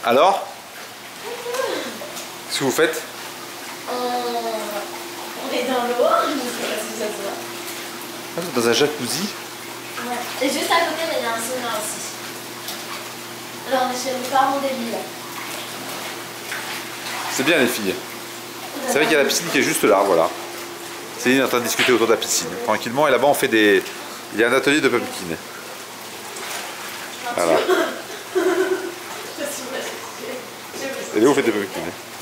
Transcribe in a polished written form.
Alors? Qu'est-ce que vous faites? On est dans l'eau, je ne sais pas si ça se voit. Ah, vous êtes dans un jacuzzi? Ouais. Et juste à côté, il y a un sauna aussi. Alors on est chez mes parents d'Élie là. C'est bien les filles. C'est vrai qu'il y a la piscine qui est juste là, voilà. Céline est en train de discuter autour de la piscine, tranquillement. Et là-bas, on fait des... Il y a un atelier de pumpkin. Voilà. Et là, vous faites des pumpkins.